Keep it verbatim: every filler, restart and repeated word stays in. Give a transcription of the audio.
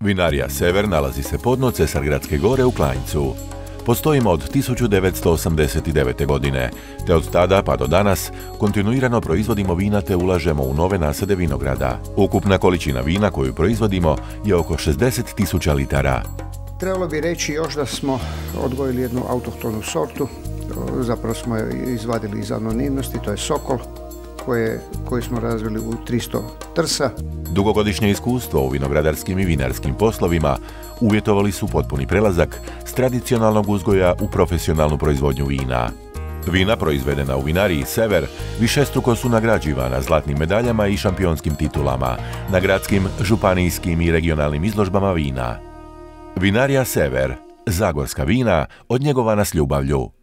Vinarija Sever nalazi se podno Cesargradske gore u Klanjcu. Postojimo od tisuću devetsto osamdeset devete. godine, te od tada pa do danas kontinuirano proizvodimo vina te ulažemo u nove nasade vinograda. Ukupna količina vina koju proizvodimo je oko šezdeset tisuća litara. Trebalo bi reći još da smo odgojili jednu autohtonu sortu, zapravo smo je izvadili iz anonimnosti, to je Sokol, koje, koji smo razvili u tristo trsa. Dugogodišnje iskustvo u vinogradarskim i vinarskim poslovima uvjetovali su potpuni prelazak s tradicionalnog uzgoja u profesionalnu proizvodnju vina. Vina proizvedena u vinariji Sever višestruko su nagrađivana zlatnim medaljama i šampionskim titulama na gradskim, županijskim i regionalnim izložbama vina. Vinarija Sever, zagorska vina odnjegovana s ljubavlju.